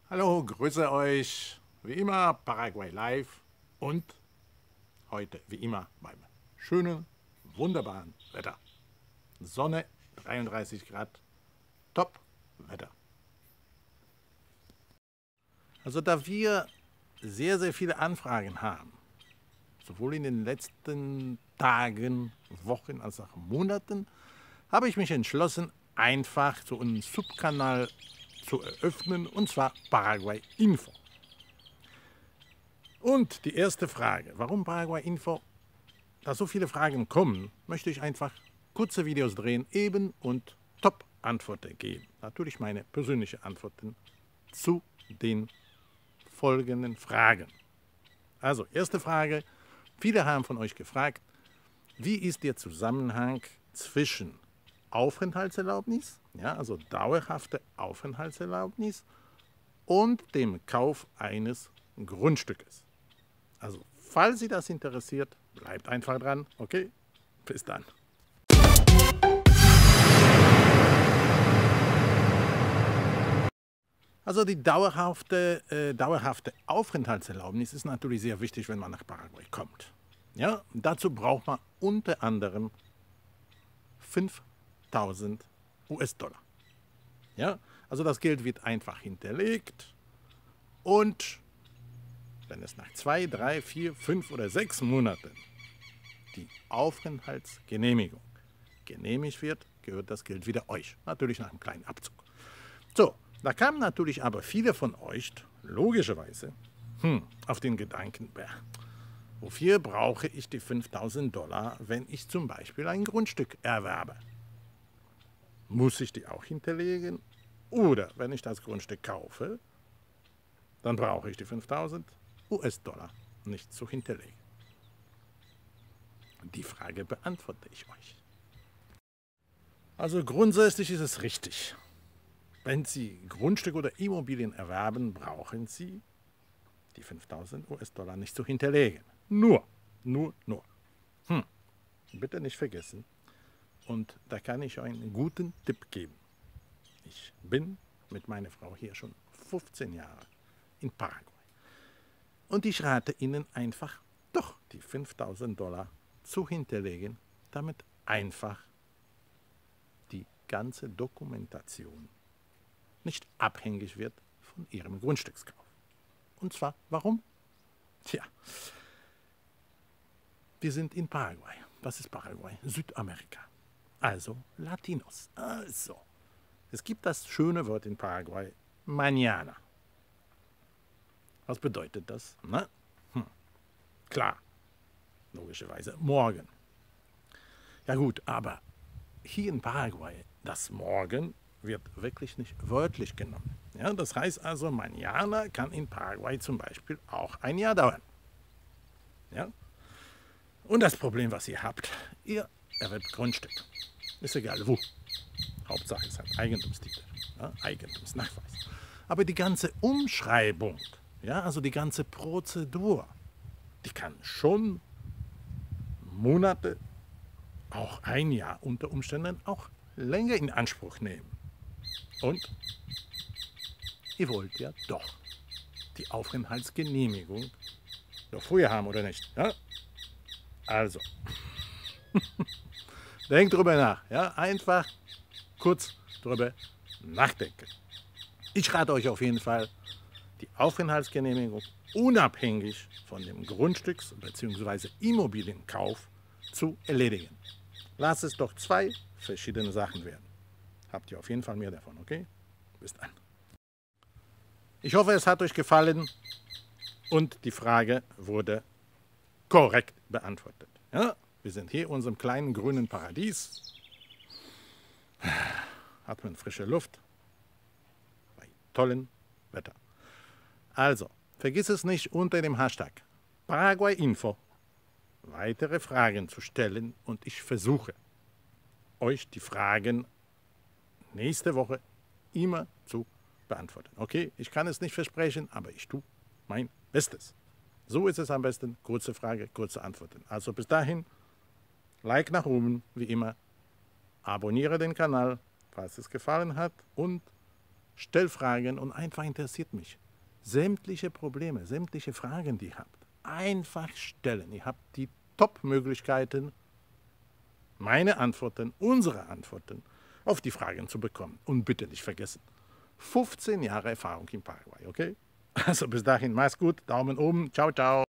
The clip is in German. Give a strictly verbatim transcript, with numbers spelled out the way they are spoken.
Hallo, grüße euch. Wie immer Paraguay Live und heute wie immer beim schönen, wunderbaren Wetter. Sonne, dreiunddreißig Grad, top Wetter. Also da wir sehr, sehr viele Anfragen haben, sowohl in den letzten Tagen, Wochen als auch Monaten, habe ich mich entschlossen, einfach so einen Subkanal zu eröffnen, und zwar Paraguay Info. Und die erste Frage, warum Paraguay Info? Da so viele Fragen kommen, möchte ich einfach kurze Videos drehen, eben und Top-Antworten geben. Natürlich meine persönlichen Antworten zu den folgenden Fragen. Also, erste Frage. Viele haben von euch gefragt, wie ist der Zusammenhang zwischen Aufenthaltserlaubnis, ja, also dauerhafte Aufenthaltserlaubnis, und dem Kauf eines Grundstückes? Also, falls Sie das interessiert, bleibt einfach dran. Okay, bis dann. Also die dauerhafte, äh, dauerhafte Aufenthaltserlaubnis ist natürlich sehr wichtig, wenn man nach Paraguay kommt. Ja, dazu braucht man unter anderem fünftausend US-Dollar. Ja, also das Geld wird einfach hinterlegt und wenn es nach zwei, drei, vier, fünf oder sechs Monaten die Aufenthaltsgenehmigung genehmigt wird, gehört das Geld wieder euch. Natürlich nach einem kleinen Abzug. So, da kamen natürlich aber viele von euch, logischerweise, hm, auf den Gedanken, wofür brauche ich die fünftausend Dollar, wenn ich zum Beispiel ein Grundstück erwerbe? Muss ich die auch hinterlegen? Oder wenn ich das Grundstück kaufe, dann brauche ich die fünftausend US-Dollar nicht zu hinterlegen. Die Frage beantworte ich euch. Also grundsätzlich ist es richtig. Wenn Sie Grundstücke oder Immobilien erwerben, brauchen Sie die fünftausend US-Dollar nicht zu hinterlegen. Nur, nur, nur. Hm. Bitte nicht vergessen. Und da kann ich euch einen guten Tipp geben. Ich bin mit meiner Frau hier schon fünfzehn Jahre in Paraguay. Und ich rate Ihnen einfach, doch die fünftausend Dollar zu hinterlegen, damit einfach die ganze Dokumentation nicht abhängig wird von Ihrem Grundstückskauf. Und zwar, warum? Tja, wir sind in Paraguay. Was ist Paraguay? Südamerika. Also Latinos. Also, es gibt das schöne Wort in Paraguay, mañana. Was bedeutet das? Na? Hm. Klar, logischerweise morgen. Ja gut, aber hier in Paraguay, das Morgen wird wirklich nicht wörtlich genommen. Ja, das heißt also, mañana kann in Paraguay zum Beispiel auch ein Jahr dauern. Ja? Und das Problem, was ihr habt, ihr erwerbt Grundstück. Ist egal wo. Hauptsache es hat Eigentumstitel, ja, Eigentumsnachweis. Aber die ganze Umschreibung, ja, also die ganze Prozedur, die kann schon Monate, auch ein Jahr unter Umständen auch länger in Anspruch nehmen. Und ihr wollt ja doch die Aufenthaltsgenehmigung doch früher haben, oder nicht? Ja? Also, denkt drüber nach. Ja? Einfach kurz drüber nachdenken. Ich rate euch auf jeden Fall, die Aufenthaltsgenehmigung unabhängig von dem Grundstücks- bzw. Immobilienkauf zu erledigen. Lasst es doch zwei verschiedene Sachen werden. Habt ihr auf jeden Fall mehr davon, okay? Bis dann. Ich hoffe, es hat euch gefallen und die Frage wurde korrekt beantwortet. Ja, wir sind hier in unserem kleinen grünen Paradies. Atmen frische Luft bei tollem Wetter. Also, vergiss es nicht, unter dem Hashtag Paraguay Info weitere Fragen zu stellen und ich versuche, euch die Fragen nächste Woche immer zu beantworten. Okay, ich kann es nicht versprechen, aber ich tue mein Bestes. So ist es am besten. Kurze Frage, kurze Antworten. Also bis dahin, Like nach oben, wie immer. Abonniere den Kanal, falls es gefallen hat. Und Stell Fragen und einfach interessiert mich. Sämtliche Probleme, sämtliche Fragen, die ihr habt, einfach stellen. Ihr habt die Top-Möglichkeiten, meine Antworten, unsere Antworten auf die Fragen zu bekommen. Und bitte nicht vergessen, fünfzehn Jahre Erfahrung in Paraguay, okay? Also bis dahin, mach's gut, Daumen oben, ciao, ciao.